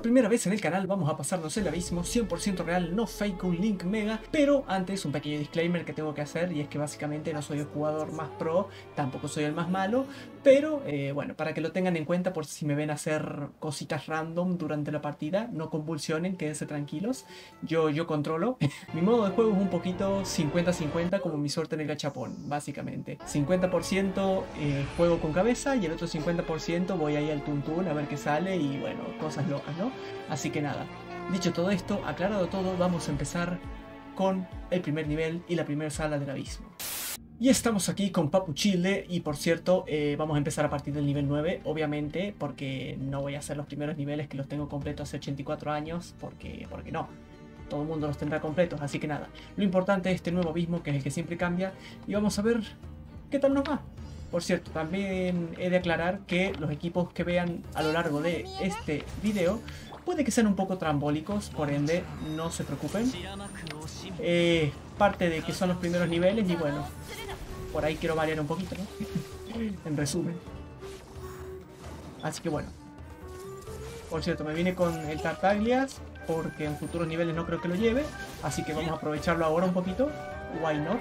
Por primera vez en el canal vamos a pasarnos el abismo 100% real, no fake, un link mega. Pero antes un pequeño disclaimer que tengo que hacer, y es que básicamente no soy el jugador más pro, tampoco soy el más malo. Pero bueno, para que lo tengan en cuenta por si me ven hacer cositas random durante la partida, no convulsionen, quédense tranquilos. Yo controlo. Mi modo de juego es un poquito 50-50 como mi suerte en el gachapón, básicamente. 50% juego con cabeza y el otro 50% voy ahí al tuntún a ver qué sale y bueno, cosas locas, ¿no? Así que nada, dicho todo esto, aclarado todo, vamos a empezar con el primer nivel y la primera sala del abismo. Y estamos aquí con Papu Chile y por cierto vamos a empezar a partir del nivel 9, obviamente, porque no voy a hacer los primeros niveles que los tengo completos hace 84 años, porque no. Todo el mundo los tendrá completos, así que nada. Lo importante es este nuevo abismo, que es el que siempre cambia, y vamos a ver qué tal nos va. Por cierto, también he de aclarar que los equipos que vean a lo largo de este video puede que sean un poco trambólicos, por ende no se preocupen. Parte de que son los primeros niveles y bueno, por ahí quiero variar un poquito, ¿no? En resumen. Así que bueno. Por cierto, me vine con el Tartaglias porque en futuros niveles no creo que lo lleve, así que vamos a aprovecharlo ahora un poquito. Why not?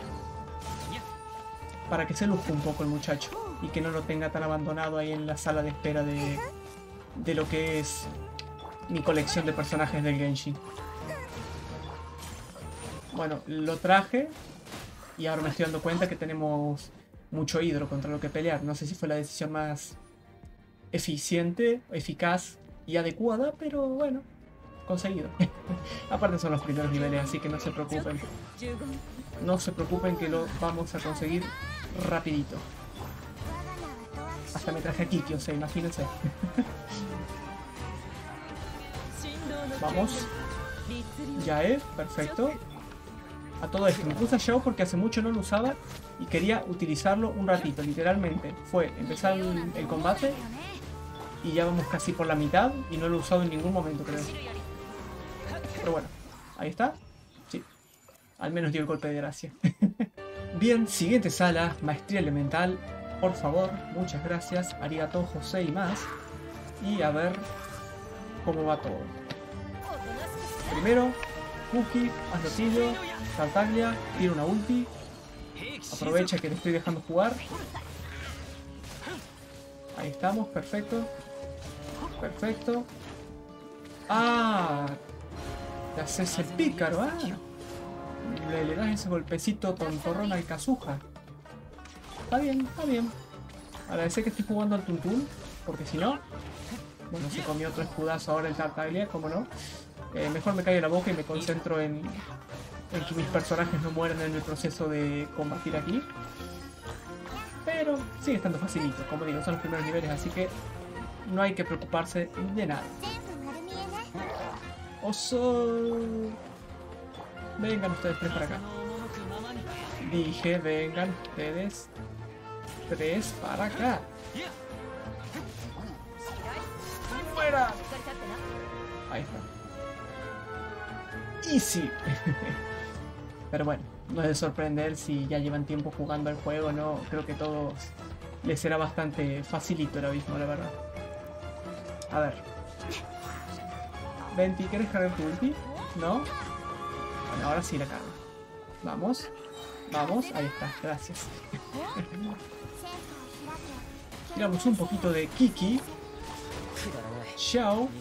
Para que se luzca un poco el muchacho y que no lo tenga tan abandonado ahí en la sala de espera de lo que es mi colección de personajes del Genshin. Bueno, lo traje y ahora me estoy dando cuenta que tenemos mucho hidro contra lo que pelear. No sé si fue la decisión más eficiente, eficaz y adecuada, pero bueno, conseguido. Aparte son los primeros niveles, así que no se preocupen. No se preocupen que lo vamos a conseguir rapidito. Hasta me traje a Kiki, o sea, imagínense. Vamos. Ya es, perfecto. A todo esto, me puse a Xiao porque hace mucho no lo usaba y quería utilizarlo un ratito, literalmente. Fue empezar el combate y ya vamos casi por la mitad y no lo he usado en ningún momento, creo. Pero bueno, ahí está. Sí, al menos dio el golpe de gracia. Bien, siguiente sala, maestría elemental. Por favor, muchas gracias, arigato, José y más. Y a ver cómo va todo. Primero, Cookie, haz lo tuyo, Tartaglia, tira una ulti. Aprovecha que le estoy dejando jugar. Ahí estamos, perfecto. Perfecto. ¡Ah! Te haces el pícaro, ¿ah? Le das ese golpecito tontorrón al Kazuha. Está bien, está bien. Agradecer que estoy jugando al tuntún, porque si no... Bueno, se comió otro escudazo ahora el Tartaglia, como no. Mejor me callo la boca y me concentro en que mis personajes no mueran en el proceso de combatir aquí. Pero sigue estando facilito, como digo, son los primeros niveles, así que no hay que preocuparse de nada. ¡Oso! Vengan ustedes tres para acá. Dije, vengan ustedes tres para acá. ¡Fuera! Ahí está. Easy. Pero bueno, no es de sorprender si ya llevan tiempo jugando al juego, ¿no? Creo que a todos les será bastante facilito el abismo, la verdad. A ver. Venti, ¿quieres cargar tu ulti? ¿No? Bueno, ahora sí la cargo. Vamos. Vamos, ahí está, gracias. Tiramos un poquito de Kiki. Xiao.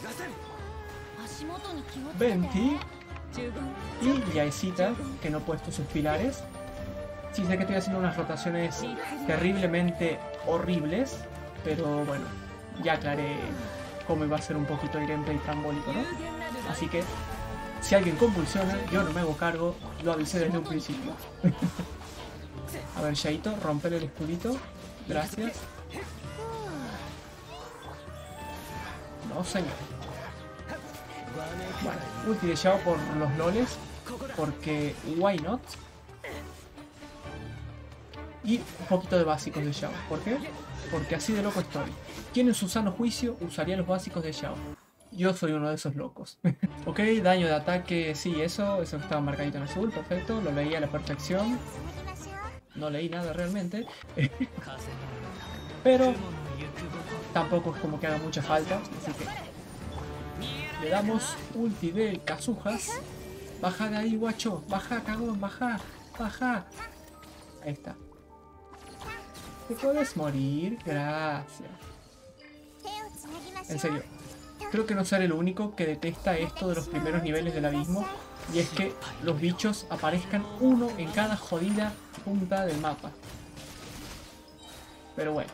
Venti. Y Yaesita, que no he puesto sus pilares. Sí, sé que estoy haciendo unas rotaciones terriblemente horribles, pero bueno, ya aclaré cómo iba a ser un poquito el gameplay trambólico, ¿no? Así que, si alguien convulsiona, yo no me hago cargo, lo avisé desde un principio. A ver, Shaito, romper el escudito. Gracias. No, señor. Bueno, ulti de Xiao por los loles, porque why not. Y un poquito de básicos de Xiao. ¿Por qué? Porque así de loco estoy. ¿Quién en su sano juicio usaría los básicos de Xiao? Yo soy uno de esos locos. Ok, daño de ataque, sí, eso estaba marcadito en azul, perfecto, lo leí a la perfección. No leí nada realmente. Pero tampoco es como que haga mucha falta, así que Le damos ulti de Kazuhas. Baja de ahí, guacho. Baja, cagón, baja. Baja. Ahí está. Te puedes morir. Gracias. En serio. Creo que no seré el único que detesta esto de los primeros niveles del abismo. Y es que los bichos aparezcan uno en cada jodida punta del mapa. Pero bueno.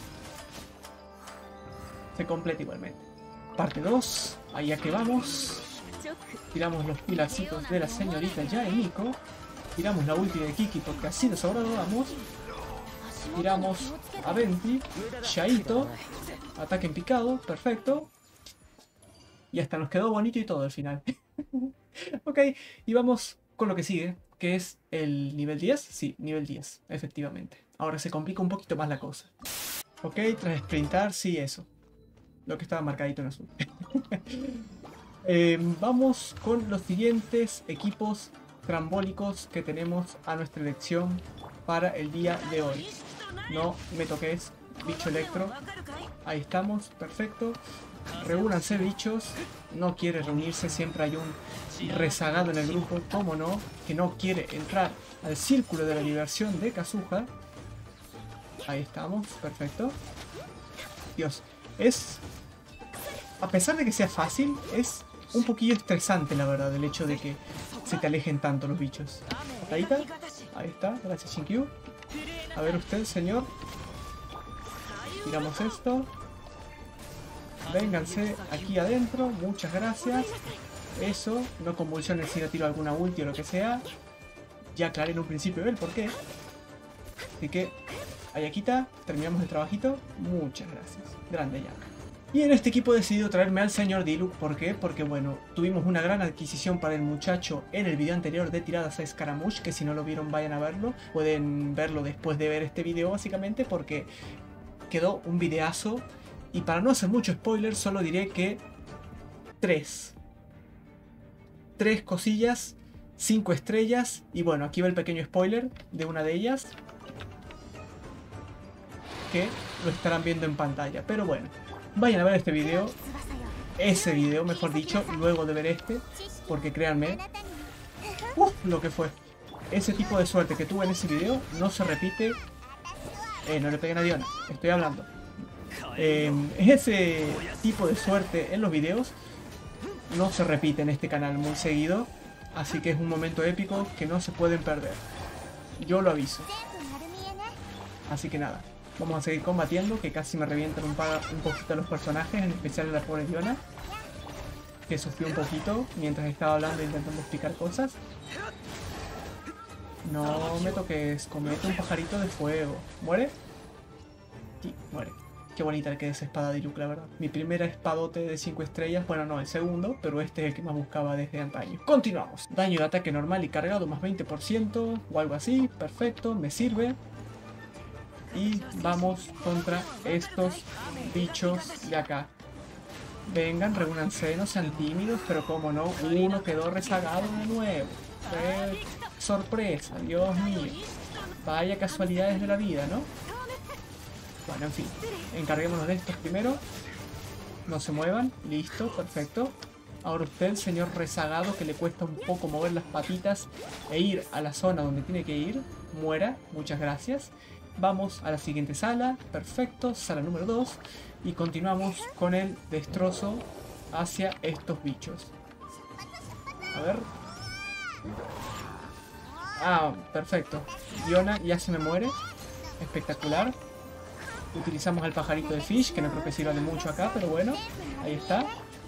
Se completa igualmente. Parte 2. Allá que vamos. Tiramos los pilarcitos de la señorita Yaemiko. Tiramos la ulti de Kiki porque así de sobrado vamos. Tiramos a Venti. Shaito. Ataque en picado. Perfecto. Y hasta nos quedó bonito y todo al final. Ok. Y vamos con lo que sigue. Que es el nivel 10. Sí, nivel 10. Efectivamente. Ahora se complica un poquito más la cosa. Ok. Tras sprintar. Sí, eso. Lo que estaba marcadito en azul. Vamos con los siguientes equipos trambólicos que tenemos a nuestra elección para el día de hoy. No me toques, bicho electro. Ahí estamos, perfecto. Reúnanse, bichos. No quiere reunirse, siempre hay un rezagado en el grupo, como no, que no quiere entrar al círculo de la diversión de Kazuha. Ahí estamos, perfecto. Dios, a pesar de que sea fácil, es un poquillo estresante, la verdad, el hecho de que se te alejen tanto los bichos. Patadita. Ahí está, gracias Shinkyu. A ver usted, señor. Tiramos esto. Vénganse aquí adentro, muchas gracias. Eso, no convulsiones si no tiro alguna ulti o lo que sea. Ya aclaré en un principio el por qué. Así que, Ayakita, terminamos el trabajito. Muchas gracias. Grande Ayaka. Y en este equipo he decidido traerme al señor Diluc. ¿Por qué? Porque bueno, tuvimos una gran adquisición para el muchacho en el video anterior de tiradas a Scaramouche, que si no lo vieron vayan a verlo. Pueden verlo después de ver este video básicamente porque quedó un videazo. Y para no hacer mucho spoiler, solo diré que tres cosillas, 5 estrellas. Y bueno, aquí va el pequeño spoiler de una de ellas, que lo estarán viendo en pantalla. Pero bueno, vayan a ver este video, ese video mejor dicho, luego de ver este, porque créanme, lo que fue. Ese tipo de suerte que tuve en ese video no se repite. No le peguen a Diona, estoy hablando. Ese tipo de suerte en los videos no se repite en este canal muy seguido, así que es un momento épico que no se pueden perder. Yo lo aviso. Así que nada. Vamos a seguir combatiendo, que casi me revientan un poquito a los personajes, en especial a la pobre Diona, que sufrió un poquito mientras estaba hablando e intentando explicar cosas. No me toques, comete un pajarito de fuego. ¿Muere? Sí, muere. Qué bonita que es espada de Diluc, la verdad. Mi primera espadote de 5 estrellas, bueno no, el segundo, pero este es el que más buscaba desde antaño. Continuamos. Daño de ataque normal y cargado más 20% o algo así, perfecto, me sirve. Y vamos contra estos bichos de acá. Vengan, reúnanse, no sean tímidos, pero como no, uno quedó rezagado de nuevo. Sorpresa, Dios mío. Vaya casualidades de la vida, ¿no? Bueno, en fin, encarguémonos de estos primero. No se muevan, listo, perfecto. Ahora usted, señor rezagado, que le cuesta un poco mover las patitas e ir a la zona donde tiene que ir, muera, muchas gracias. Vamos a la siguiente sala, perfecto, sala número 2. Y continuamos con el destrozo hacia estos bichos. A ver. Ah, perfecto. Diona ya se me muere. Espectacular. Utilizamos al pajarito de Fish, que no creo que sirva de mucho acá, pero bueno. Ahí está.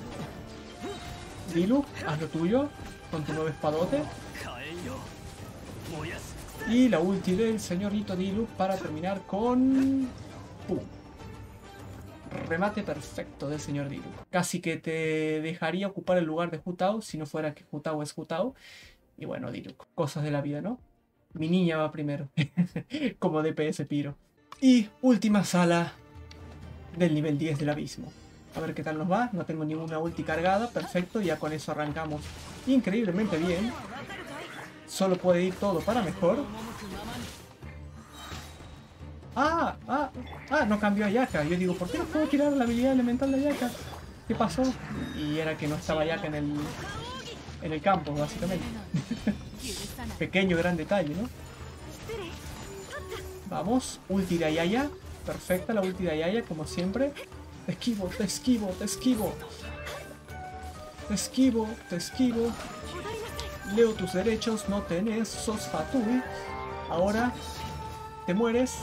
Diluc, haz lo tuyo con tu nuevo espadote. Y la ulti del señorito Diluc para terminar con... ¡pum! Remate perfecto del señor Diluc. Casi que te dejaría ocupar el lugar de Hu Tao si no fuera que Hu Tao es Hu Tao. Y bueno, Diluc, cosas de la vida, ¿no? Mi niña va primero, como DPS Piro. Y última sala del nivel 10 del abismo. A ver qué tal nos va. No tengo ninguna ulti cargada, perfecto, ya con eso arrancamos increíblemente bien. Solo puede ir todo para mejor. No cambió a Ayaka. Yo digo, ¿por qué no puedo tirar la habilidad elemental de Ayaka? ¿qué pasó? Y era que no estaba Ayaka en el campo, básicamente. Pequeño gran detalle, ¿no? Vamos, ulti de Ayaya. Perfecta la ulti de Ayaya, como siempre. Te esquivo, te esquivo, te esquivo. Te esquivo, te esquivo. Leo tus derechos, no tenés, sos Fatui. Ahora te mueres.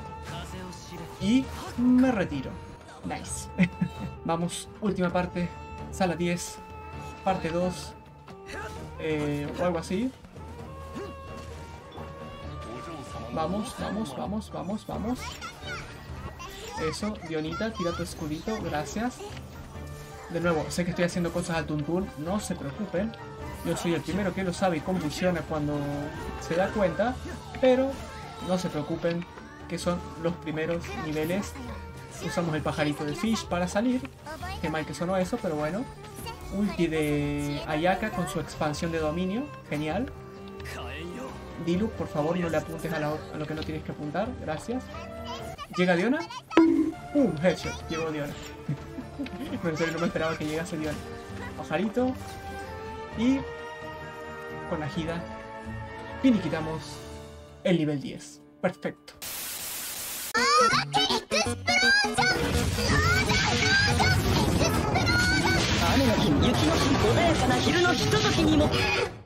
Y me retiro. Nice. Vamos, última parte. Sala 10. Parte 2. O algo así. Vamos, vamos, vamos, vamos, vamos. Eso, Dionita, tira tu escudito, gracias. De nuevo, sé que estoy haciendo cosas al tuntún, no se preocupen. Yo soy el primero que lo sabe y convulsiona cuando se da cuenta. Pero no se preocupen, que son los primeros niveles. Usamos el pajarito de Fish para salir. Qué mal que sonó eso, pero bueno. Ulti de Ayaka con su expansión de dominio, genial. Diluc, por favor, no le apuntes a lo que no tienes que apuntar. Gracias. ¿Llega Diona? Headshot. Llegó Diona. No, en serio, no me esperaba que llegase Diona. Pajarito. Y con la Hida finiquitamos el nivel 10. Perfecto. 雨の日、雪の日、穏やかな昼のひとときにも